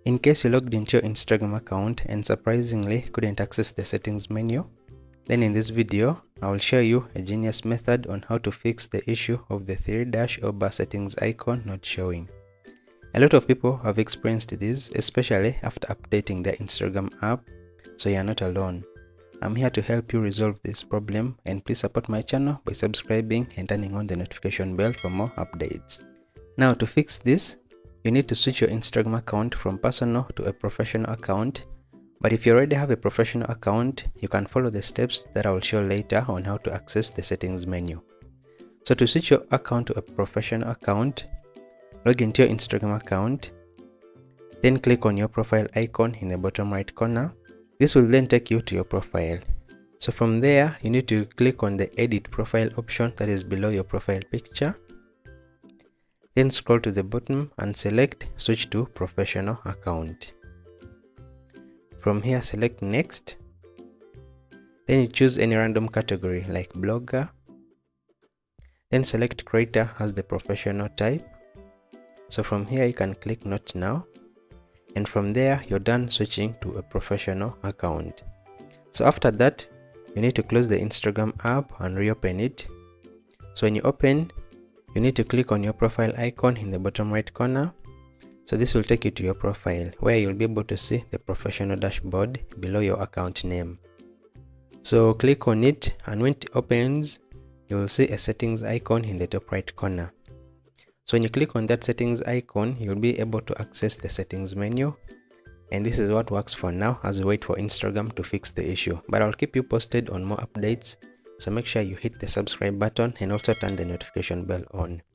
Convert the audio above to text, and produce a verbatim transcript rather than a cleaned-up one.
In case you logged into your Instagram account and surprisingly couldn't access the settings menu, then in this video, I will show you a genius method on how to fix the issue of the three dash or bar settings icon not showing. A lot of people have experienced this, especially after updating their Instagram app, so you are not alone. I'm here to help you resolve this problem, and please support my channel by subscribing and turning on the notification bell for more updates. Now to fix this, you need to switch your Instagram account from personal to a professional account. But if you already have a professional account, you can follow the steps that I will show later on how to access the settings menu. So to switch your account to a professional account, log into your Instagram account, then click on your profile icon in the bottom right corner. This will then take you to your profile. So from there, you need to click on the edit profile option that is below your profile picture. Then scroll to the bottom and select switch to professional account. From here, select next. Then you choose any random category like blogger. Then select creator as the professional type. So from here you can click not now. And from there you're done switching to a professional account. So after that, you need to close the Instagram app and reopen it. So when you open, you need to click on your profile icon in the bottom right corner. So this will take you to your profile where you'll be able to see the professional dashboard below your account name. So click on it, and when it opens, you will see a settings icon in the top right corner. So when you click on that settings icon, you'll be able to access the settings menu. And this is what works for now as we wait for Instagram to fix the issue. But I'll keep you posted on more updates. So make sure you hit the subscribe button and also turn the notification bell on.